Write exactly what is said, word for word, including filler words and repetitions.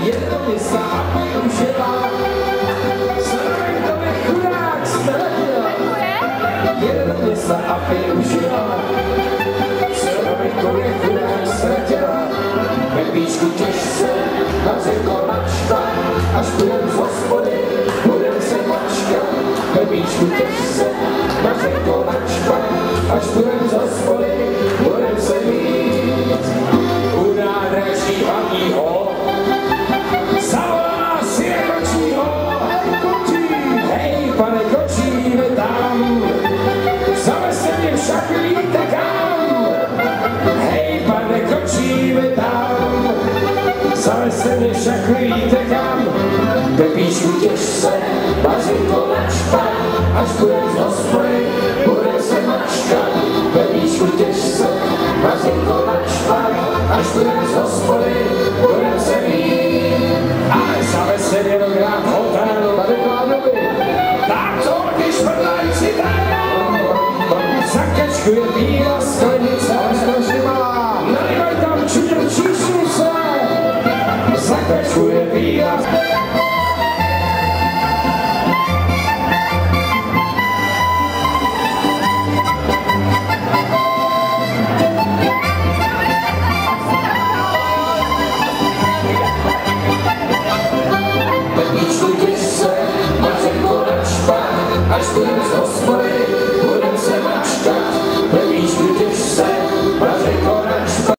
Jenom se aby užila, zároveň to mi chudák ztratil. Jenom se aby užila, zároveň to mi chudák ztratila. Ve píšku těžce na řekl mačka, až budem z hospody, budem se mačka. Ve píšku těžce na řekl mačka, až budem z hospody, budem se mít. U nádraží hlavního zavolá si kočího. Hej, pane kočí, vy tam, zaveste mě však víte kam. Hej, pane kočí, vy tam, zaveste mě však víte kam. Ve píšku těžce vařidlo načka, až budem z hospody, budem se mačka. Ve píšku těžce vařidlo načka, až budem z hospody, budem se mít. Ale zaveste mě do grát hotelu tady Kládovi. Tak to, když prdlající tajnou, zakečku je bílá sklenice, ale strašně malá. Nalivaj tam čuděm číšnice, zakečku je bílá. Až budem z hospody,